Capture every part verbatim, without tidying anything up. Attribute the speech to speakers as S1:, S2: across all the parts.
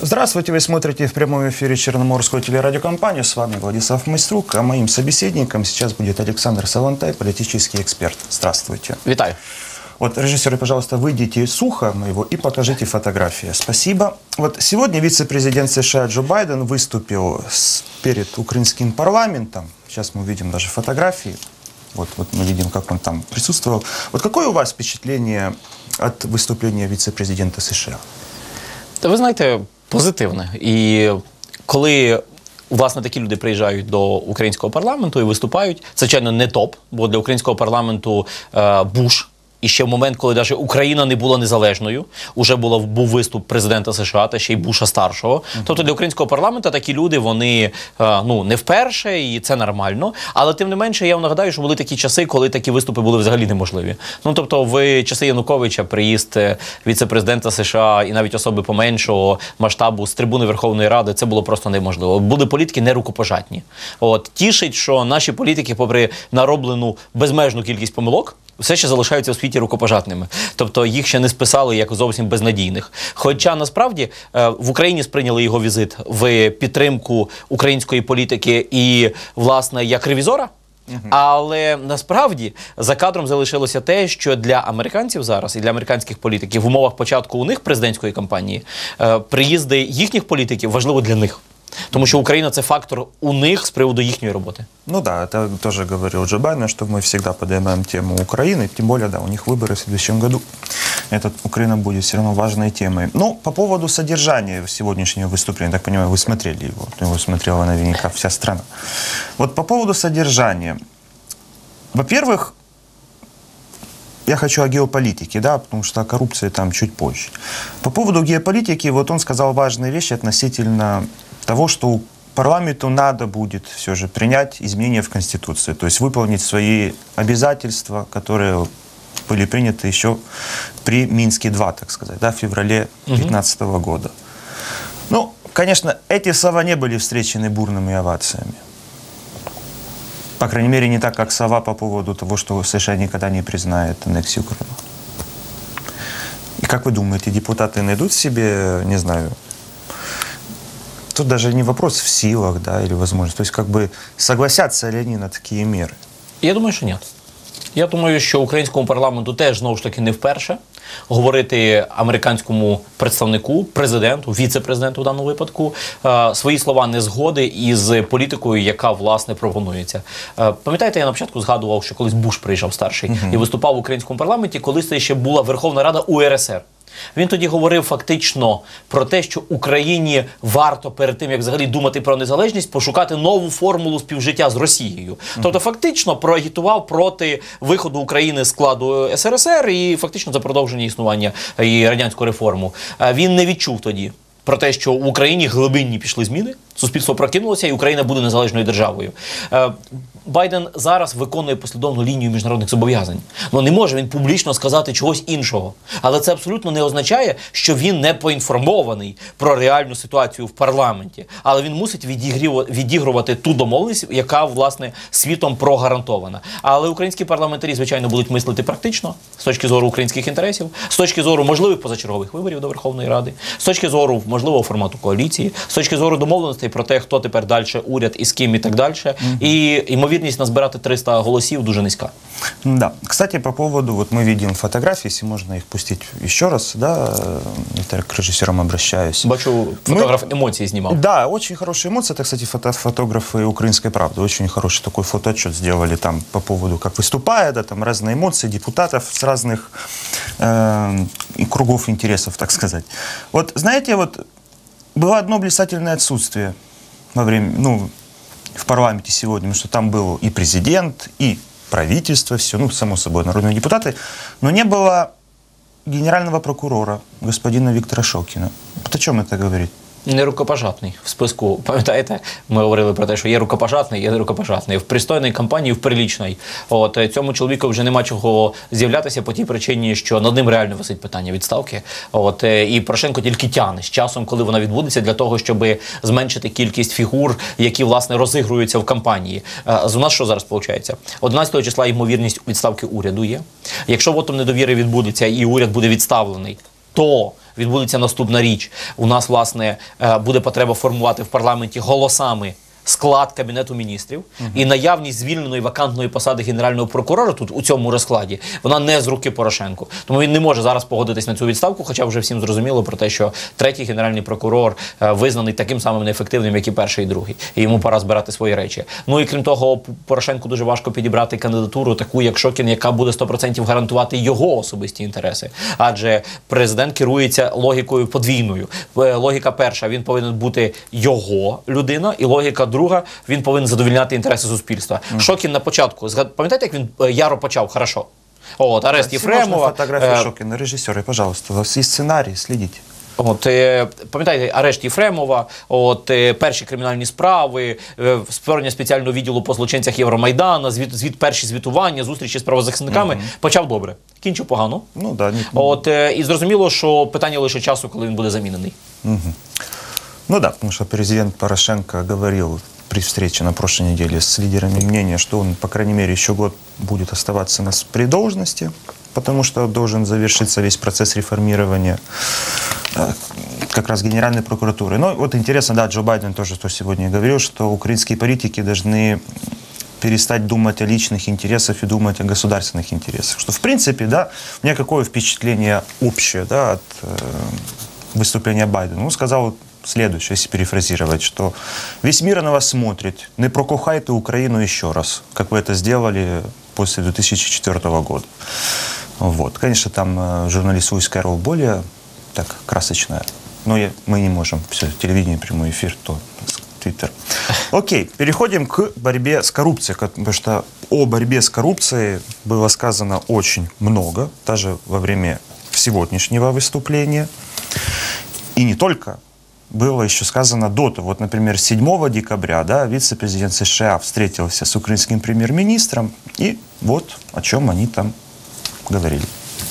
S1: Здравствуйте, вы смотрите в прямом эфире Черноморскую телерадиокомпанию. С вами Владислав Майструк, а моим собеседником сейчас будет Александр Савантай, политический эксперт. Здравствуйте.
S2: Витаю.
S1: Вот, режиссеры, пожалуйста, выйдите из уха моего и покажите фотографии. Спасибо. Вот сегодня вице-президент США Джо Байден выступил с, перед украинским парламентом. Сейчас мы увидим даже фотографии. Вот, вот мы видим, как он там присутствовал. Вот какое у вас впечатление от выступления вице-президента США?
S2: Ви знаєте, позитивне. І коли, власне, такі люди приїжджають до українського парламенту і виступають, це, звичайно, не топ, бо для українського парламенту е, Буш, і ще в момент, коли навіть Україна не була незалежною, уже було, був виступ президента США та ще й Буша старшого. Mm-hmm. Тобто для українського парламенту такі люди, вони е, ну, не вперше, і це нормально. Але тим не менше, я вам нагадаю, що були такі часи, коли такі виступи були взагалі неможливі. Ну, тобто в часи Януковича приїзд віце-президента США і навіть особи поменшого масштабу з трибуни Верховної Ради, це було просто неможливо. Були політики нерукопожатні. От, тішить, що наші політики, попри нароблену безмежну кількість помилок, все ще залишаються у світі рукопожатними. Тобто їх ще не списали як зовсім безнадійних. Хоча насправді в Україні сприйняли його візит в підтримку української політики і, власне, як ревізора. Uh-huh. Але насправді за кадром залишилося те, що для американців зараз і для американських політиків в умовах початку у них президентської кампанії приїзди їхніх політиків важливо для них. Тому що Україна – це фактор у них з приводу їхньої роботи.
S1: Ну да, это тоже говорил Джо Байден, что мы всегда поднимаем тему Украины, тем более, да, у них выборы в следующем году. Эта Украина будет все равно важной темой. Но по поводу содержания сегодняшнего выступления, так понимаю, вы смотрели его, его смотрела наверняка вся страна. Вот по поводу содержания. Во-первых, я хочу о геополитике, да, потому что о коррупции там чуть позже. По поводу геополитики, вот он сказал важные вещи относительно того, что парламенту надо будет все же принять изменения в Конституции, то есть выполнить свои обязательства, которые были приняты еще при Минске-два, так сказать, да, в феврале две тысячи пятнадцатого года. Ну, конечно, эти слова не были встречены бурными овациями. По крайней мере, не так, как слова по поводу того, что США никогда не признает аннексию Крыма. И как вы думаете, депутаты найдут в себе, не знаю, тут даже не вопрос в силах, да, или возможность, то есть как бы согласятся ли они на такие меры?
S2: Я думаю, що ні. Я думаю, що українському парламенту теж, знову ж таки, не вперше говорити американському представнику, президенту, віце-президенту в даному випадку, е, свої слова незгоди із політикою, яка, власне, пропонується. Е, пам'ятаєте, я на початку згадував, що колись Буш приїжджав старший uh-huh. і виступав в українському парламенті, коли це ще була Верховна Рада У Ер Ес Ер. Він тоді говорив фактично про те, що Україні варто перед тим, як взагалі думати про незалежність, пошукати нову формулу співжиття з Росією. Mm-hmm. Тобто фактично проагітував проти виходу України з складу Ес Ер Ес Ер і фактично за продовження існування і радянську реформу. Він не відчув тоді про те, що в Україні глибинні пішли зміни, суспільство прокинулося і Україна буде незалежною державою. Байден зараз виконує послідовну лінію міжнародних зобов'язань. Ну, не може він публічно сказати чогось іншого. Але це абсолютно не означає, що він не поінформований про реальну ситуацію в парламенті. Але він мусить відігрувати ту домовленість, яка, власне, світом прогарантована. Але українські парламентарі, звичайно, будуть мислити практично, з точки зору українських інтересів, з точки зору можливих позачергових виборів до Верховної Ради, з точки зору можливого формату коаліції, з точки зору домовленостей про те, хто тепер далі уряд і з ким і так далі. Mm-hmm. І ймовірність назбирати триста голосів дуже низька.
S1: Да. Кстати, по поводу, вот мы видим фотографии, если можно их пустить еще раз, да, я к режиссерам обращаюсь.
S2: Бачу, фотограф мы... эмоции снимал. Да,
S1: очень хорошие эмоции. Это, кстати, фото фотографы «Украинской правды». Очень хороший такой фотоотчет сделали там по поводу, как выступает, да, там разные эмоции депутатов с разных э, кругов интересов, так сказать. Вот, знаете, вот было одно блистательное отсутствие во время, ну, в парламенте сегодня, потому что там был и президент, и правительство, все, ну, само собой, народные депутаты, но не было генерального прокурора, господина Виктора Шокина. Вот о чем это говорит?
S2: Не рукопожатний в списку. Пам'ятаєте, ми говорили про те, що є рукопожатний, є не рукопожатний. В пристойній кампанії, в прилічній. От цьому чоловіку вже нема чого з'являтися по тій причині, що над ним реально висить питання відставки. От і Порошенко тільки тягне з часом, коли вона відбудеться, для того, щоб зменшити кількість фігур, які, власне, розігруються в кампанії. У нас що зараз виходить? одинадцятого числа ймовірність відставки уряду є. Якщо вотом недовіри відбудеться і уряд буде відставлений, то відбудеться наступна річ. У нас, власне, буде потреба формувати в парламенті голосами склад Кабінету міністрів, uh-huh. і наявність звільненої вакантної посади генерального прокурора тут у цьому розкладі, вона не з руки Порошенку. Тому він не може зараз погодитись на цю відставку, хоча вже всім зрозуміло про те, що третій генеральний прокурор е, визнаний таким самим неефективним, як і перший і другий. І йому пора збирати свої речі. Ну і крім того, Порошенку дуже важко підібрати кандидатуру, таку як Шокін, яка буде сто відсотків гарантувати його особисті інтереси. Адже президент керується логікою подвійною. Логіка перша, він повинен бути його людина, і логіка друга, він повинен задовольняти інтереси суспільства. Mm. Шокін на початку, пам'ятаєте, як він яро почав? Хорошо. От, арест Єфремова.
S1: Фотографію е... Шокіна, режисери, пожалуйста, у вас є сценарій, слідіть.
S2: От, пам'ятаєте, арешт Єфремова, от, перші кримінальні справи, створення спеціального відділу по злочинцях Євромайдана, звіт, звіт, перші звітування, зустрічі з правозахисниками. Угу. Почав добре, кінчив погано. Ну, да, ні... от, і зрозуміло, що питання лише часу, коли він буде замінений.
S1: Угу. Ну да, потому что президент Порошенко говорил при встрече на прошлой неделе с лидерами мнения, что он, по крайней мере, еще год будет оставаться на, при должности, потому что должен завершиться весь процесс реформирования э, как раз Генеральной прокуратуры. Но вот интересно, да, Джо Байден тоже что сегодня говорил, что украинские политики должны перестать думать о личных интересах и думать о государственных интересах. Что, в принципе, да, у меня какое впечатление общее, да, от э, выступления Байдена. Ну, сказал следующее, если перефразировать, что весь мир на вас смотрит, не прокохайте Украину еще раз, как вы это сделали после две тысячи четвёртого года. Вот. Конечно, там э, журналист Луис Кэрролл более так красочная, но я, мы не можем, все, телевидение, прямой эфир, то Твиттер. Окей, переходим к борьбе с коррупцией, потому что о борьбе с коррупцией было сказано очень много, даже во время сегодняшнего выступления, и не только. Было еще сказано до того. Вот, например, седьмого декабря, да, вице-президент США встретился с украинским премьер-министром, и вот о чем они там говорили.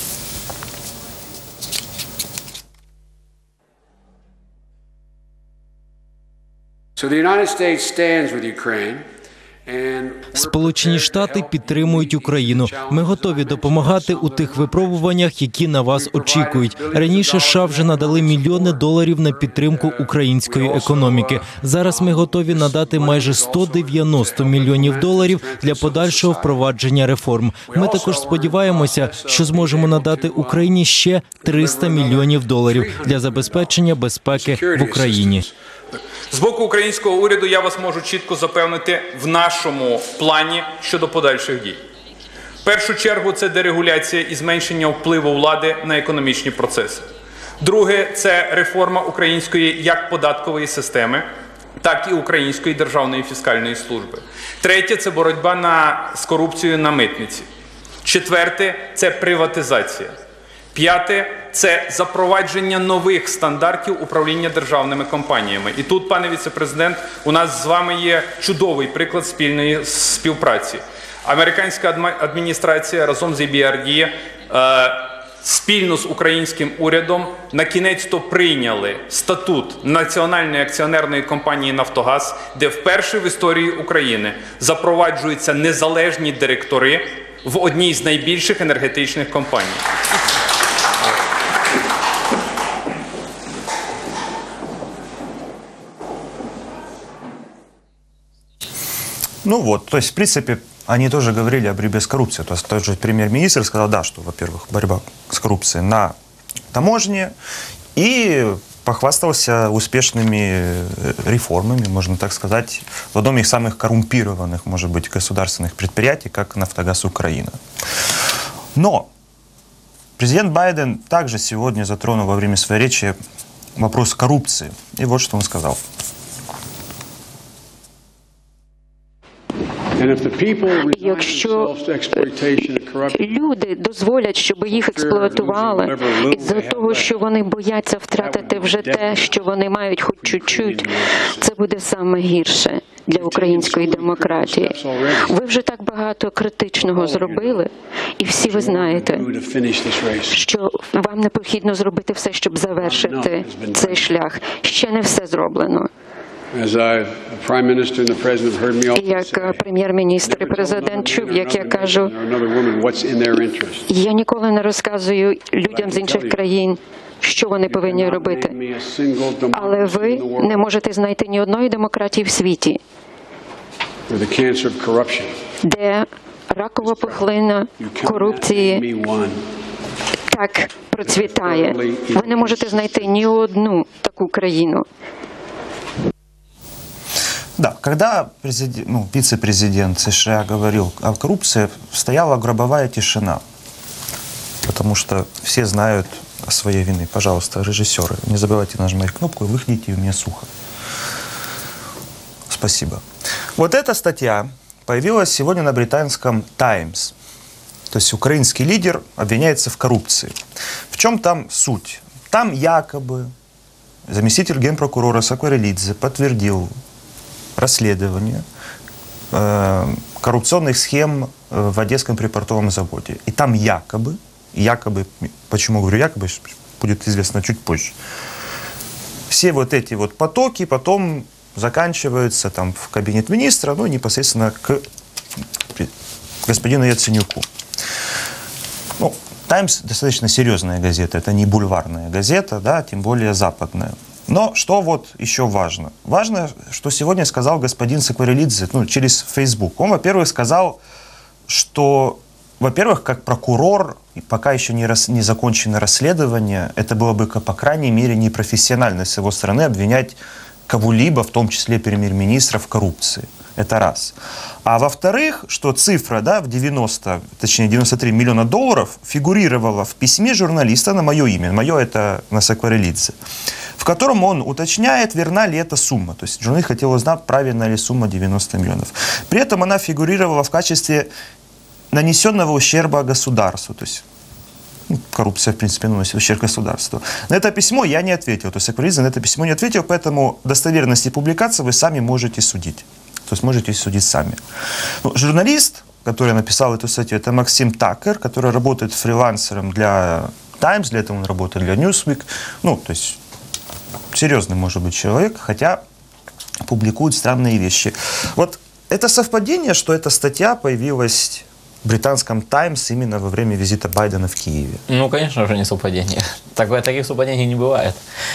S3: So the United States stands with Ukraine.
S4: Сполучені Штати підтримують Україну. Ми готові допомагати у тих випробуваннях, які на вас очікують. Раніше США вже надали мільйони доларів на підтримку української економіки. Зараз ми готові надати майже сто дев'яносто мільйонів доларів для подальшого впровадження реформ. Ми також сподіваємося, що зможемо надати Україні ще триста мільйонів доларів для забезпечення безпеки в Україні.
S5: З боку українського уряду я вас можу чітко запевнити в нашому плані щодо подальших дій. В першу чергу це дерегуляція і зменшення впливу влади на економічні процеси. Друге – це реформа української як податкової системи, так і української державної фіскальної служби. Третє – це боротьба на, з корупцією на митниці. Четверте – це приватизація. П'яте – це запровадження нових стандартів управління державними компаніями. І тут, пане віце-президент, у нас з вами є чудовий приклад спільної співпраці. Американська адміністрація разом з і бі ар ді е, спільно з українським урядом на кінець-то прийняли статут Національної акціонерної компанії «Нафтогаз», де вперше в історії України запроваджуються незалежні директори в одній з найбільших енергетичних компаній.
S1: Ну вот, то есть, в принципе, они тоже говорили о борьбе с коррупцией. То есть, тот же премьер-министр сказал, да, что, во-первых, борьба с коррупцией на таможне, и похвастался успешными реформами, можно так сказать, в одном из самых коррумпированных, может быть, государственных предприятий, как «Нафтогаз Украина». Но президент Байден также сегодня затронул во время своей речи вопрос коррупции. И вот что он сказал.
S6: Якщо люди дозволять, щоб їх експлуатували, із-за того, що вони бояться втратити вже те, що вони мають хоч чуть-чуть, це буде саме гірше для української демократії. Ви вже так багато критичного зробили, і всі ви знаєте, що вам необхідно зробити все, щоб завершити цей шлях. Ще не все зроблено. Як прем'єр-міністр і президент чув, як я кажу, я ніколи не розказую людям з інших країн, що вони повинні робити. Але ви не можете знайти ні одної демократії в світі, де ракова пухлина корупції так процвітає. Ви не можете знайти ні одну таку країну.
S1: Да, когда президент, ну, вице-президент США говорил о коррупции, стояла гробовая тишина. Потому что все знают о своей вине. Пожалуйста, режиссеры, не забывайте нажимать кнопку и выхните, и у меня сухо. Спасибо. Вот эта статья появилась сегодня на британском «Таймс». То есть украинский лидер обвиняется в коррупции. В чем там суть? Там якобы заместитель генпрокурора Сакварелидзе подтвердил расследование э, коррупционных схем в Одесском припортовом заводе. И там якобы, якобы, почему говорю якобы, будет известно чуть позже, все вот эти вот потоки потом заканчиваются там в кабинет министра, ну, непосредственно к господину Яценюку. Ну, «Таймс» достаточно серьезная газета, это не бульварная газета, да, тем более западная. Но что вот еще важно? Важно, что сегодня сказал господин Сакварелидзе, ну, через Facebook. Он, во-первых, сказал, что, во-первых, как прокурор, пока еще не, рас, не закончено расследование, это было бы, по крайней мере, непрофессионально с его стороны обвинять кого-либо, в том числе премьер-министра, в коррупции. Это раз. А во-вторых, что цифра, да, в девяносто, точнее девяносто три миллиона долларов фигурировала в письме журналиста на мое имя. Мое это на Сакварелидзе, в котором он уточняет, верна ли эта сумма. То есть журналист хотел узнать, правильна ли сумма девяносто миллионов. При этом она фигурировала в качестве нанесенного ущерба государству. То есть ну, коррупция, в принципе, наносит ущерб государству. На это письмо я не ответил. То есть Сакварелидзе на это письмо не ответил, поэтому достоверности публикации вы сами можете судить. То есть можете судить сами. Ну, журналист, который написал эту статью, это Максим Такер, который работает фрилансером для «Таймс», для этого он работает для Newsweek. Ну, то есть серьезный, может быть, человек, хотя публикует странные вещи. Вот это совпадение, что эта статья появилась в британском «Таймс» именно во время визита Байдена в Киеве.
S2: Ну, конечно же, не совпадение. Так, таких совпадений не бывает.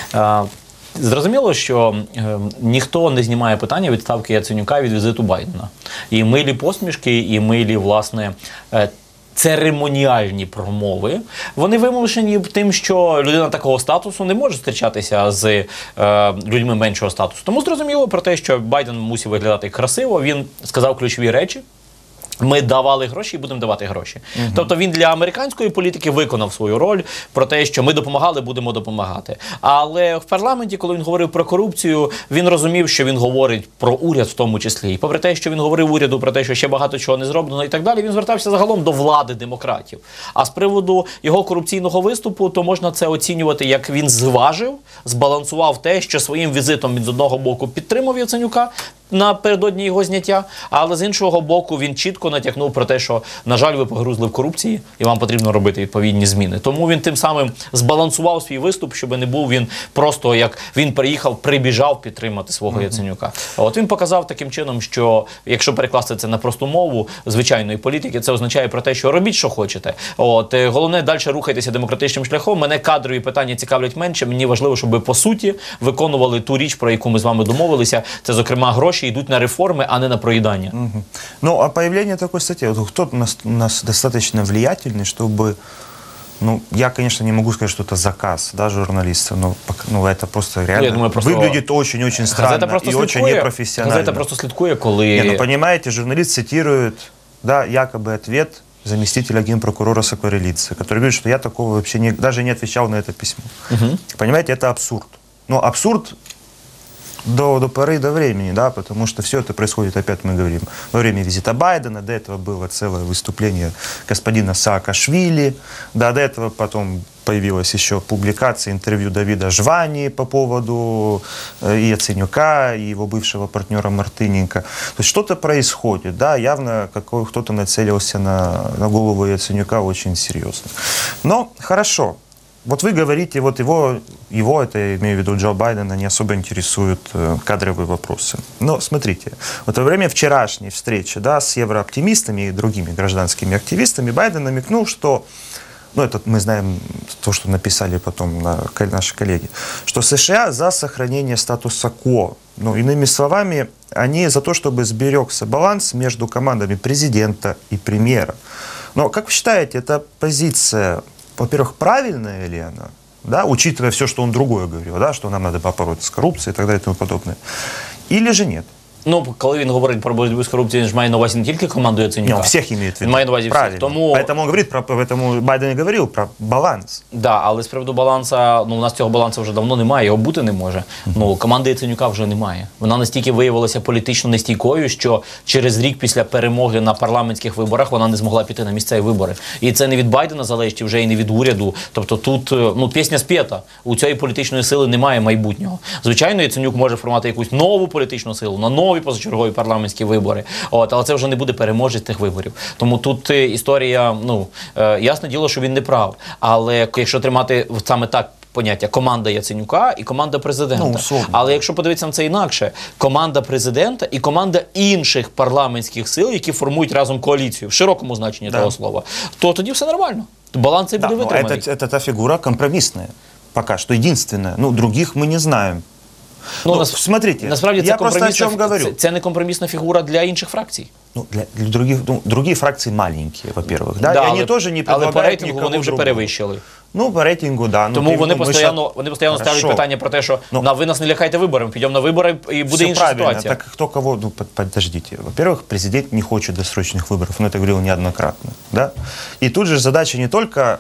S2: Зрозуміло, що е, ніхто не знімає питання відставки Яценюка від візиту Байдена. І милі посмішки, і милі, власне, е, церемоніальні промови, вони вимушені тим, що людина такого статусу не може зустрічатися з е, людьми меншого статусу. Тому зрозуміло про те, що Байден мусив виглядати красиво, він сказав ключові речі. Ми давали гроші і будемо давати гроші. Угу. Тобто він для американської політики виконав свою роль про те, що ми допомагали, будемо допомагати. Але в парламенті, коли він говорив про корупцію, він розумів, що він говорить про уряд в тому числі. І попри те, що він говорив уряду про те, що ще багато чого не зроблено і так далі, він звертався загалом до влади демократів. А з приводу його корупційного виступу, то можна це оцінювати, як він зважив, збалансував те, що своїм візитом він з одного боку підтримав Яценюка напередодні його зняття, але з іншого боку він чітко натякнув про те, що, на жаль, ви погрузли в корупції і вам потрібно робити відповідні зміни. Тому він тим самим збалансував свій виступ, щоб не був він просто, як він приїхав, прибіжав підтримати свого mm-hmm. Яценюка. От він показав таким чином, що, якщо перекласти це на просту мову звичайної політики, це означає про те, що робіть, що хочете. От, головне, далі рухайтеся демократичним шляхом. Мене кадрові питання цікавлять менше, мені важливо, щоб ви, по суті, виконували ту річ, про яку ми з вами домовилися. Це, зокрема, гроші идут на реформы, а не на проедание.
S1: Угу. Ну, а появление такой статьи, вот кто у нас, у нас достаточно влиятельный, чтобы, ну, я, конечно, не могу сказать, что это заказ, да, журналиста, но ну, это просто реально
S2: думаю, просто
S1: выглядит очень-очень странно и очень непрофессионально.
S2: Газета просто слідкує, коли...
S1: Не, ну, понимаете, журналист цитирует, да, якобы ответ заместителя генпрокурора Сакварелидзе, который говорит, что я такого вообще не, даже не отвечал на это письмо. Угу. Понимаете, это абсурд. Но абсурд До, до поры до времени, да, потому что все это происходит, опять мы говорим, во время визита Байдена, до этого было целое выступление господина Саакашвили, да, до этого потом появилась еще публикация, интервью Давида Жвани по поводу э, и Яценюка, и его бывшего партнера Мартыненко. То есть что-то происходит, да, явно какой, кто-то нацелился на, на голову Яценюка очень серьезно. Но хорошо. Вот вы говорите, вот его, его, это я имею в виду Джо Байдена, не особо интересуют э, кадровые вопросы. Но смотрите, вот во время вчерашней встречи, да, с еврооптимистами и другими гражданскими активистами Байден намекнул, что ну, это мы знаем то, что написали потом на, наши коллеги, что США за сохранение статуса кво. Ну, иными словами, они за то, чтобы сберегся баланс между командами президента и премьера. Но, как вы считаете, эта позиция, во-первых, правильная ли она? Да, учитывая все, что он другое говорил, да, что нам надо побороться с коррупцией и так далее и тому подобное. Или же нет?
S2: Ну, коли він говорить про боротьбу з корупцією, він ж має на увазі не тільки команду Яценюка.
S1: Не, всех имеет в виду.
S2: Він має на увазі всіх.
S1: Правильно.
S2: Тому...
S1: Поэтому он говорит, про, поэтому Байден и говорил про баланс.
S2: Да, але з приводу баланса, ну у нас цього балансу вже давно немає, його бути не може. Ну, команди Яценюка вже немає. Вона настільки виявилася політично нестійкою, що через рік після перемоги на парламентських виборах вона не змогла піти на місцеві вибори. І це не від Байдена залежить, вже і не від уряду. Тобто тут, ну, пісня спєта. У цієї політичної сили немає майбутнього. Звичайно, Яценюк може формувати якусь нову політичну силу на нові позачергові парламентські вибори. От, але це вже не буде переможець тих виборів. Тому тут історія, ну, е, ясне діло, що він не прав. Але якщо тримати саме так поняття команда Яценюка і команда президента.
S1: Ну,
S2: але якщо подивитися на це інакше, команда президента і команда інших парламентських сил, які формують разом коаліцію, в широкому значенні
S1: да.
S2: того слова, то тоді все нормально. Баланс цей
S1: да,
S2: буде витриманий.
S1: Это, это та фигура компромиссная. Пока что единственная. Ну, других мы не знаем.
S2: Ну,
S1: ну,
S2: нас,
S1: смотрите,
S2: насправді це
S1: я просто о
S2: компромісна,
S1: чем говорю.
S2: Це, це не компромісна фігура для інших фракцій.
S1: Ну, для, для других, ну, другие фракции маленькие, во-первых. Да?
S2: Да,
S1: и
S2: але,
S1: они тоже не
S2: але по рейтингу
S1: никого
S2: вони вже
S1: другого.
S2: перевищили.
S1: Ну, по рейтингу, да. Ну,
S2: Тому
S1: ти,
S2: вони
S1: ну,
S2: постійно,
S1: щас...
S2: вони постійно ставлять
S1: Хорошо.
S2: питання про те, що
S1: ну,
S2: на, ви нас не лякайте виборами, підемо на вибори і буде
S1: все
S2: інша
S1: правильно.
S2: ситуація.
S1: Так кто кого, ну, подождите. Во-первых, президент не хочет досрочных выборов, он это говорил неоднократно. Да? И тут же задача не только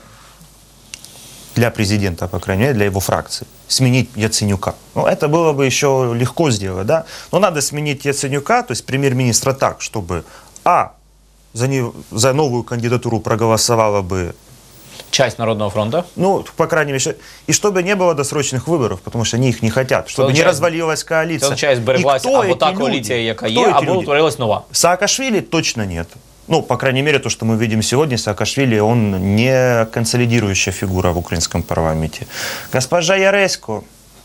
S1: для президента, по крайней мере, для его фракции, сменить Яценюка. Ну, это было бы еще легко сделать, да? Но надо сменить Яценюка, то есть премьер-министра так, чтобы, а, за, не, за новую кандидатуру проголосовала бы
S2: Часть Народного фронта.
S1: Ну, по крайней мере, и чтобы не было досрочных выборов, потому что они их не хотят, чтобы не развалилась коалиция.
S2: Це часть збереглася або та коаліція, яка є, або утворилась нова.
S1: Саакашвили точно нет. Ну, по крайней мере, то, что мы видим сегодня, Саакашвили, он не консолидирующая фигура в украинском парламенте. Госпожа Яресько.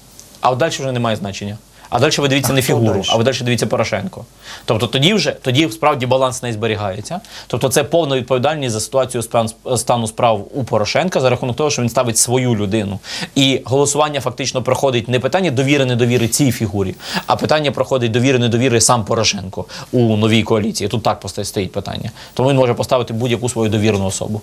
S2: А далі вже немає значення. А далі ви дивіться
S1: а
S2: не фігуру,
S1: дальше?
S2: а ви далі дивіться Порошенко. Тобто тоді вже, тоді справді баланс не зберігається. Тобто це повна відповідальність за ситуацію стану справ у Порошенка за рахунок того, що він ставить свою людину. І голосування фактично проходить не питання довіри-недовіри цій фігурі, а питання проходить довіри-недовіри сам Порошенко у новій коаліції. Тут так стоїть питання. Тому він може поставити будь-яку свою довірну особу.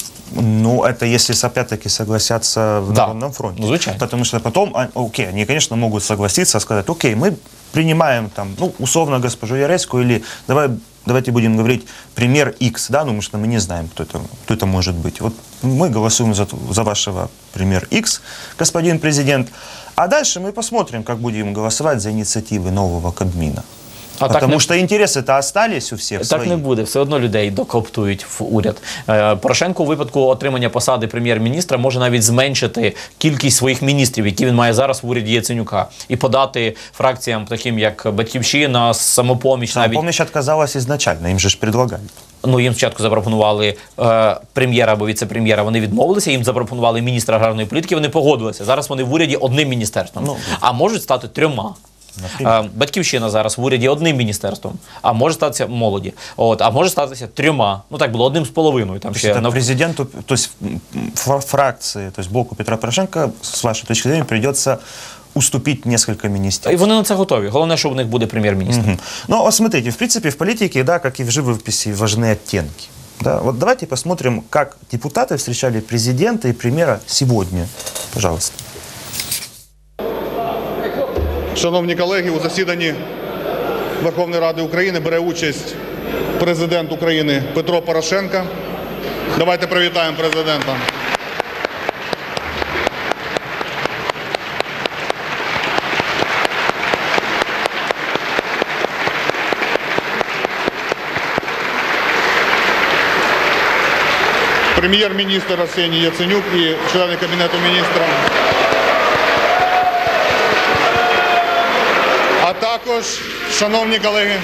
S1: Ну, это если опять-таки согласятся в
S2: да.
S1: Народном фронте.
S2: Ну, звучайно.
S1: Потому что потом, окей, они, конечно, могут согласиться, сказать, окей, мы принимаем там, ну, условно, госпожу Яреську, или давай, давайте будем говорить премьер X, да, ну, потому что мы не знаем, кто это, кто это может быть. Вот мы голосуем за, за вашего премьер X, господин президент, а дальше мы посмотрим, как будем голосовать за инициативы нового Кабмина. А Потому не... что интересы-то остались у всіх
S2: Так
S1: свої.
S2: не буде. Все одно людей докоптують в уряд. Е, Порошенко у випадку отримання посади прем'єр-міністра може навіть зменшити кількість своїх міністрів, які він має зараз в уряді Яценюка, і подати фракціям, таким як Батьківщина, Самопоміч.
S1: Самопоміч навіть... відказалась ізначально, їм же ж предлагали.
S2: Ну, їм спочатку запропонували е, прем'єра або віце-прем'єра, вони відмовилися, їм запропонували міністра аграрної політики, вони погодилися. Зараз вони в уряді одним міністерством, ну, а можуть стати трьома. Наприклад. Батьківщина зараз в уряді одним міністерством, а може статися молоді, от, а може статися трьома, ну так було, одним з половиною. Там ще
S1: на... Президенту, то есть фракции, то есть блоку Петра Порошенка, с вашей точки зрения, придется уступить несколько министерств.
S2: І вони на це готові. Головне, що у них буде прем'єр-міністр.
S1: Угу. Ну, вот смотрите, в принципе, в политике, да, как и в живописи, важны оттенки. Да? Вот давайте посмотрим, как депутаты встречали президента и премьера сегодня. Пожалуйста.
S7: Шановні колеги, у засіданні Верховної Ради України бере участь президент України Петро Порошенко. Давайте привітаємо президента. Прем'єр-міністр Арсеній Яценюк і члени Кабінету міністрів. А також, шановні колеги...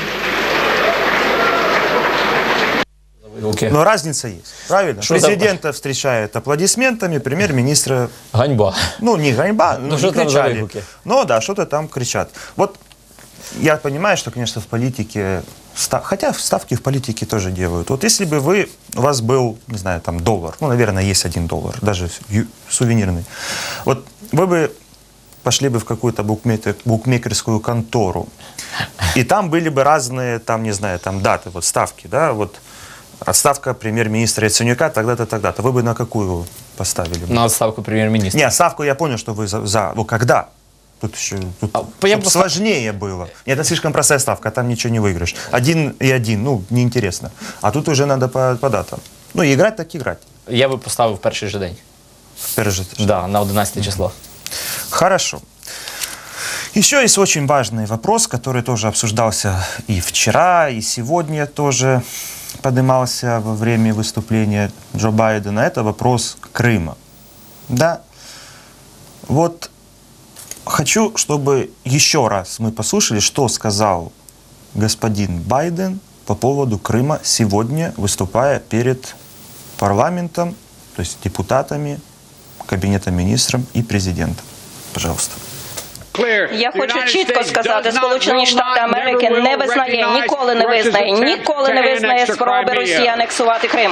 S1: Но разница есть, правильно?
S2: Что
S1: Президента
S2: за...
S1: встречают аплодисментами, премьер-министра...
S2: Ганьба.
S1: Ну, не ганьба, ну,
S2: ну
S1: не кричали.
S2: там
S1: Но да, что-то там кричат. Вот я понимаю, что, конечно, в политике, хотя ставки в политике тоже делают. Вот если бы вы, у вас был, не знаю, там доллар, ну, наверное, есть один доллар, даже сувенирный, вот вы бы пошли бы в какую-то букмекер, букмекерскую контору, и там были бы разные, там, не знаю, там даты, вот ставки, да, вот отставка премьер-министра Яценюка тогда-то, тогда-то. Вы бы на какую поставили?
S2: На отставку премьер-министра.
S1: Не, ставку я понял, что вы за, за ну, когда? Тут еще тут,
S2: а,
S1: тут сложнее было. Нет, это слишком простая ставка, там ничего не выиграешь. Один и один, ну, неинтересно. А тут уже надо по, по датам. Ну, и играть, так играть.
S2: Я бы поставил в перший же день.
S1: Перший же день?
S2: Да, на одиннадцатое число.
S1: Хорошо. Еще есть очень важный вопрос, который тоже обсуждался и вчера, и сегодня тоже поднимался во время выступления Джо Байдена. Это вопрос Крыма. Да. Вот хочу, чтобы еще раз мы послушали, что сказал господин Байден по поводу Крыма сегодня, выступая перед парламентом, то есть депутатами, кабинетом министров и президентом. Пожалуйста.
S8: Я хочу чітко сказати, Сполучені Штати Америки не визнає, ніколи не визнає, ніколи не визнає спроби Росії анексувати Крим.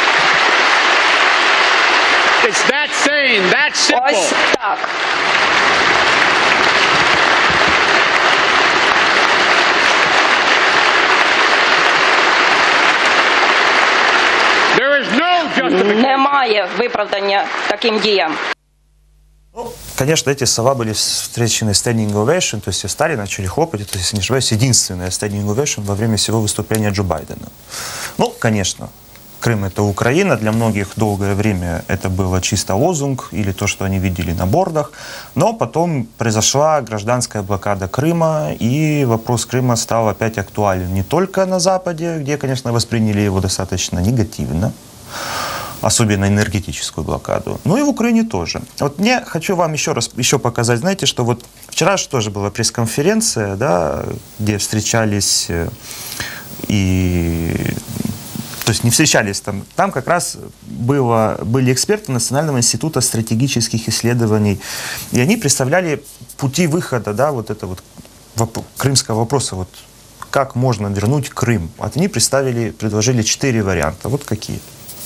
S8: Ось так. Немає виправдання таким діям.
S1: Конечно, эти слова были встречены standing ovation, то есть все стали, начали хлопать, это, если не ошибаюсь, единственное standing ovation во время всего выступления Джо Байдена. Ну, конечно, Крым — это Украина, для многих долгое время это было чисто лозунг или то, что они видели на бордах, но потом произошла гражданская блокада Крыма, и вопрос Крыма стал опять актуален не только на Западе, где, конечно, восприняли его достаточно негативно, особенно энергетическую блокаду, ну и в Украине тоже. Вот мне хочу вам еще раз еще показать, знаете, что вот вчера же тоже была пресс-конференция, да, где встречались и... То есть не встречались там. Там как раз было, были эксперты Национального института стратегических исследований, и они представляли пути выхода, да, вот это вот воп- крымского вопроса, вот как можно вернуть Крым. Вот они представили, предложили четыре варианта. Вот какие.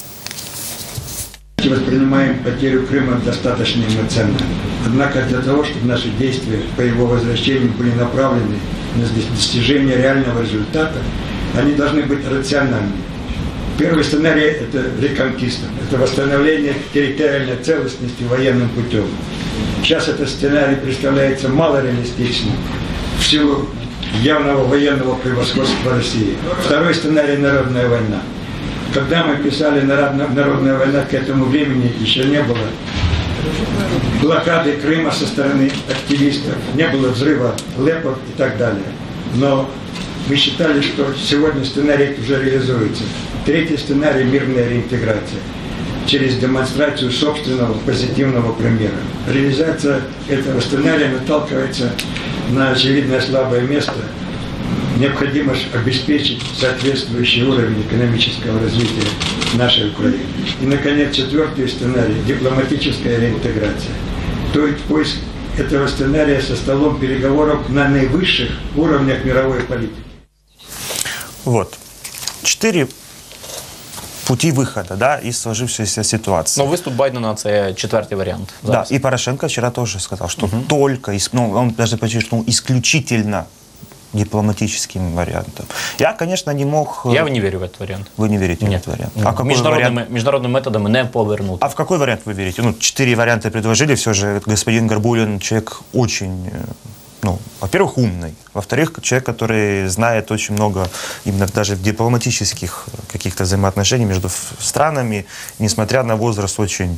S9: Воспринимаем потерю Крыма достаточно эмоционально. Однако для того, чтобы наши действия по его возвращению были направлены на достижение реального результата, они должны быть рациональными. Первый сценарий – это реконкиста, это восстановление территориальной целостности военным путем. Сейчас этот сценарий представляется малореалистичным в силу явного военного превосходства России. Второй сценарий – народная война. Когда мы писали «Народная война», к этому времени еще не было блокады Крыма со стороны активистов, не было взрыва ЛЭПов и так далее. Но мы считали, что сегодня сценарий уже реализуется. Третий сценарий – мирная реинтеграция через демонстрацию собственного позитивного примера. Реализация этого сценария наталкивается на очевидное слабое место. Необходимо обеспечить соответствующий уровень экономического развития нашей Украины. И, наконец, четвертый сценарий – дипломатическая реинтеграция. То есть поиск этого сценария со столом переговоров на наивысших уровнях мировой политики.
S1: Вот. Четыре пути выхода, да, из сложившейся ситуации.
S2: Но виступ Байдена – це четвертий варіант. Зараз.
S1: Да, и Порошенко вчера тоже сказал, что угу. только, ну, он даже подчеркнул, исключительно дипломатическим вариантом. Я, конечно, не мог...
S2: Я не верю в этот вариант.
S1: Вы не верите
S2: Нет.
S1: в этот вариант?
S2: А международными, вариант? международными методами не повернуть.
S1: А в какой вариант вы верите? Ну, четыре варианта предложили, все же господин Горбулин человек очень, ну, во-первых, умный, во-вторых, человек, который знает очень много именно даже в дипломатических каких-то взаимоотношений между странами, несмотря на возраст, очень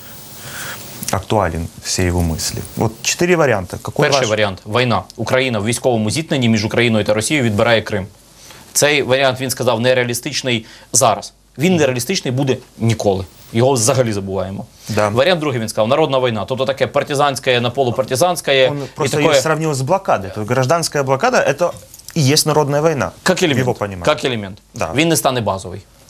S1: актуален все его мысли. Вот чотири варіанти. Какой
S2: Перший
S1: ваш?
S2: варіант – війна. Україна в військовому зіткненні між Україною та Росією відбирає Крим. Цей варіант, він сказав, нереалістичний зараз. Він нереалістичний буде ніколи. Його взагалі забуваємо.
S1: Да.
S2: Варіант другий, він сказав, народна війна. Тобто таке партизанське на полупартизанське.
S1: Он просто
S2: такое...
S1: ее сравнил с блокадой. То есть гражданская блокада – это и есть народная война.
S2: Как элемент.
S1: Его понимании.
S2: Как элемент.
S1: Да.
S2: Він не стане базовий.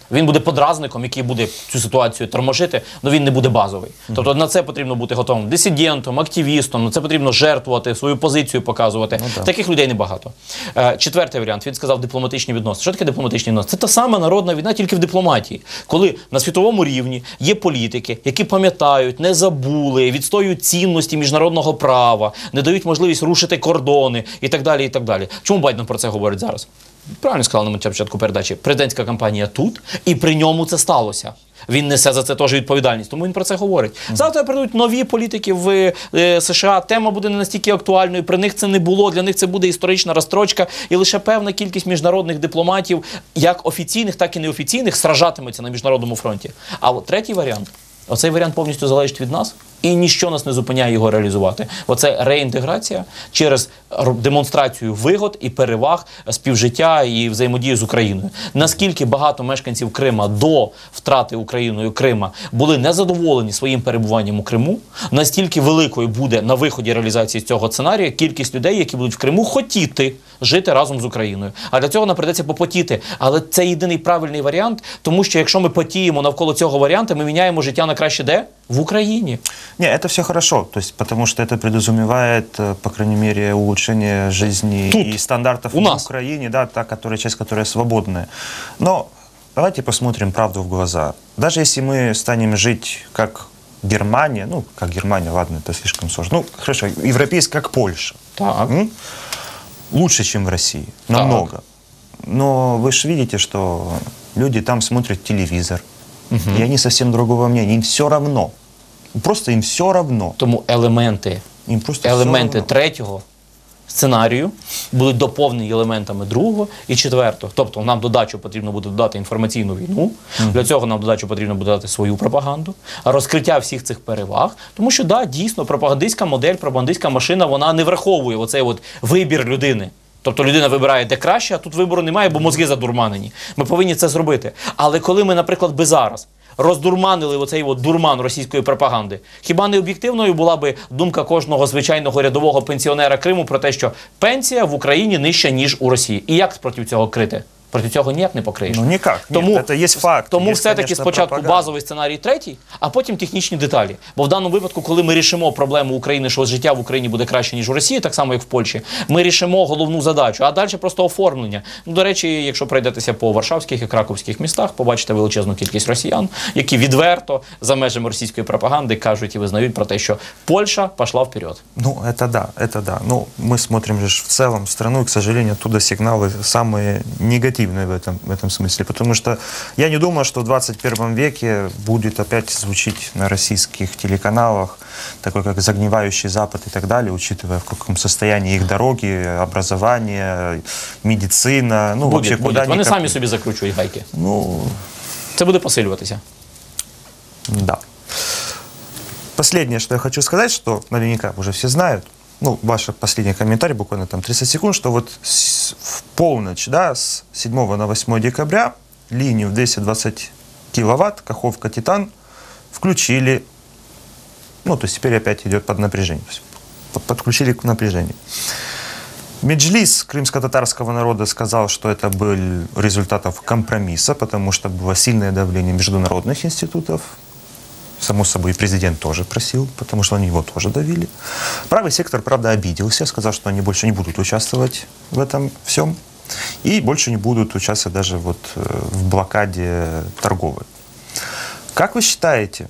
S2: Він буде подразником, який буде цю ситуацію торможити, але він не буде базовий. Тобто на це потрібно бути готовим дисидентом, активістом, на це потрібно жертвувати, свою позицію показувати. Ну, таких людей небагато. Е, четвертий варіант, він сказав дипломатичні відносини. Що таке дипломатичні відносини? Це та сама народна війна, тільки в дипломатії. Коли на світовому рівні є політики, які пам'ятають, не забули, відстоюють цінності міжнародного права, не дають можливість рушити кордони і так далі, і так далі. Чому Байден про це говорить зараз? Правильно сказали на початку передачі. Президентська кампанія тут, і при ньому це сталося. Він несе за це теж відповідальність, тому він про це говорить. Завтра прийдуть нові політики в е, США, тема буде не настільки актуальною, при них це не було, для них це буде історична розстрочка, і лише певна кількість міжнародних дипломатів, як офіційних, так і неофіційних, сражатиметься на міжнародному фронті. А от третій варіант, оцей варіант повністю залежить від нас, і ніщо нас не зупиняє його реалізувати. Оце реінтеграція через демонстрацію вигод і переваг співжиття і взаємодії з Україною. Наскільки багато мешканців Крима до втрати Україною Крима були незадоволені своїм перебуванням у Криму, настільки великою буде на виході реалізації цього сценарію кількість людей, які будуть в Криму хотіти жити разом з Україною. А для цього нам придеться попотіти. Але це єдиний правильний варіант, тому що якщо ми потіємо навколо цього варіанту, ми міняємо життя на краще де? В Украине.
S1: Не, это все хорошо, то есть, потому что это предусмевает, по крайней мере, улучшение жизни
S2: Тут,
S1: и стандартов
S2: у
S1: в
S2: нас.
S1: Украине, да, та которая, часть, которая свободная. Но давайте посмотрим правду в глаза. Даже если мы станем жить как Германия, ну, как Германия, ладно, это слишком сложно, ну, хорошо, европейская, как Польша.
S2: Так.
S1: М? Лучше, чем в России, намного. Так. Но вы же видите, что люди там смотрят телевизор. Угу. И они совсем другого мнения. Им все равно. Просто им все равно.
S2: Тому елементи,
S1: Їм просто
S2: елементи третього сценарію будуть доповнені елементами другого і четвертого. Тобто нам додачу потрібно буде додати інформаційну війну, угу. Для цього нам додачу потрібно буде додати свою пропаганду, розкриття всіх цих переваг. Тому що, да, дійсно, пропагандистська модель, пропагандистська машина, вона не враховує оцей от вибір людини. Тобто людина вибирає де краще, а тут вибору немає, бо мозги задурманені. Ми повинні це зробити. Але коли ми, наприклад, би зараз роздурманили оцей от дурман російської пропаганди, хіба не об'єктивною була би думка кожного звичайного рядового пенсіонера Криму про те, що пенсія в Україні нижча, ніж у Росії? І як проти цього крити? Проти цього ніяк не покриєш.
S1: Ну ніяк.
S2: Тому,
S1: Ні, це є факт.
S2: Тому
S1: є,
S2: все-таки
S1: конечно,
S2: спочатку
S1: пропаганда.
S2: базовий сценарій третій, а потім технічні деталі. Бо в даному випадку, коли ми рішимо проблему України, що життя в Україні буде краще, ніж у Росії, так само, як в Польщі, ми рішимо головну задачу, а далі просто оформлення. Ну, до речі, якщо пройдетеся по варшавських і краковських містах, побачите величезну кількість росіян, які відверто за межами російської пропаганди кажуть і визнають про те, що Польща пішла вперед.
S1: Ну, это да, это да. Ну, мы смотрим же в целом страну, и, к сожалению, оттуда сигналы самые негативные в этом, в этом смысле. Потому что я не думаю, что в двадцать первом веке будет опять звучить на российских телеканалах такой, как «Загнивающий Запад» и так далее, учитывая, в каком состоянии их дороги, образование, медицина. Ну,
S2: буде,
S1: вообще,
S2: буде.
S1: куда
S2: Вони
S1: никак...
S2: самі собі закручують гайки.
S1: Ну,
S2: це буде посилюватися.
S1: Да. Последнее, что я хочу сказать, что наверняка уже все знают, ну, ваш последний комментарий, буквально там тридцать секунд, что вот с, в полночь, да, с седьмого на восьмое декабря линию в двести двадцать киловатт, Каховка, Титан, включили, ну, то есть теперь опять идет под напряжение, под, подключили к напряжению. Меджлис крымско-татарского народа сказал, что это был результатом компромисса, потому что было сильное давление международных институтов. Само собой, и президент тоже просил, потому что они его тоже давили. Правый сектор, правда, обиделся, сказал, что они больше не будут участвовать в этом всем. И больше не будут участвовать даже вот в блокаде торговой. Как вы считаете,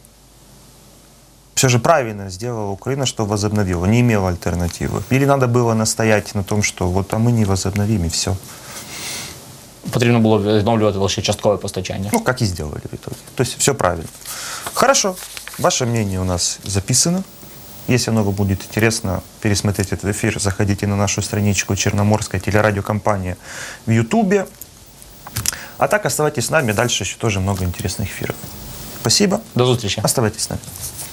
S1: все же правильно сделала Украина, что возобновила, не имела альтернативы? Или надо было настоять на том, что вот а мы не возобновим и все?
S2: Потрібно було відновлювати лише часткове постачання.
S1: Ну, как и сделали в итоге. То есть все правильно. Хорошо. Ваше мнение у нас записано. Если оно вам будет интересно пересмотреть этот эфир, заходите на нашу страничку Черноморская телерадиокомпания в Ютубе. А так оставайтесь с нами. Дальше еще тоже много интересных эфиров. Спасибо.
S2: До зустрічі.
S1: Оставайтесь с нами.